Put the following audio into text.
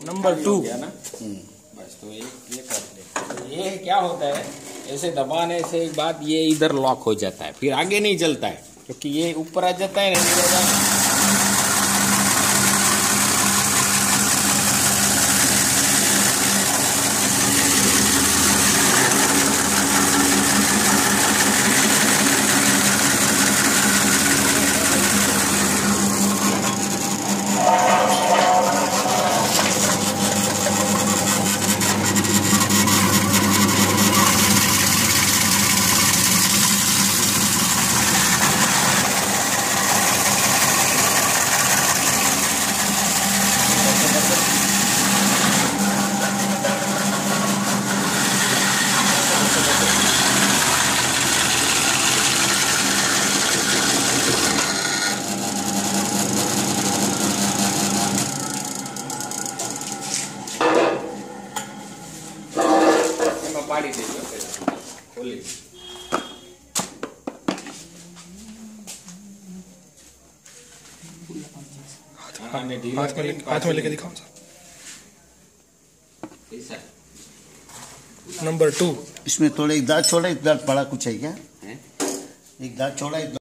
Number 2 गया ना। बस तो ये कर ले। तो ये क्या होता है, ऐसे दबाने से एक बात ये इधर लॉक हो जाता है, फिर आगे नहीं चलता है क्योंकि ये ऊपर आ जाता है ना। પાડી દેજો ખોલી हाथ में लेके दिखाओ सर। नंबर 2 इसमें थोड़ा एक दांत छोड़ा एक दांत बड़ा कुछ है क्या? एक दांत छोड़ा एक